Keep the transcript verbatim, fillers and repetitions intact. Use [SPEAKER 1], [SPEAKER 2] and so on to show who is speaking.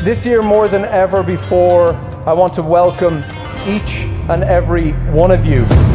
[SPEAKER 1] This year, more than ever before, I want to welcome each and every one of you